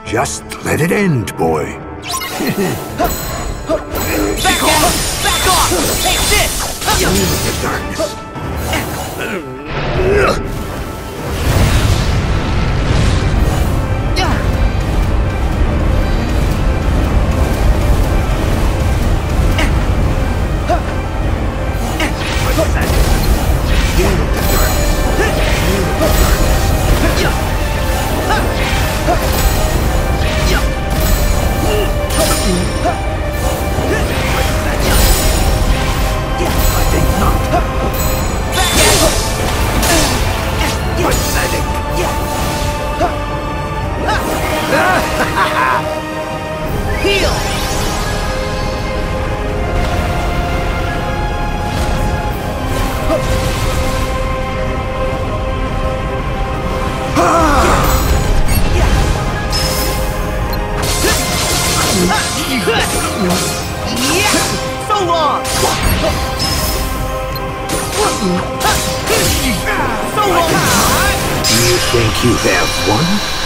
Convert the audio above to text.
Just let it end, boy. Back off! Back off! Take this! The darkness. Heal! So long! So long! Do you think you have won?